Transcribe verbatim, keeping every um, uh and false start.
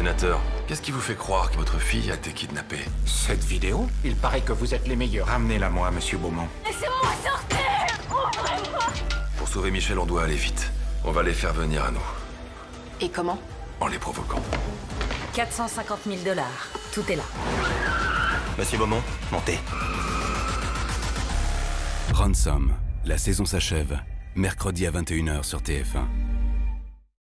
l'ordinateur. Qu'est-ce qui vous fait croire que votre fille a été kidnappée? Cette vidéo? Il paraît que vous êtes les meilleurs. Ramenez-la moi, monsieur Beaumont. Laissez-moi sortir! Ouvrez-moi! Pour sauver Michel, on doit aller vite. On va les faire venir à nous. Et comment? En les provoquant. quatre cent cinquante mille dollars. Tout est là. Monsieur Beaumont, montez. Ransom. La saison s'achève. Mercredi à vingt et une heures sur T F un.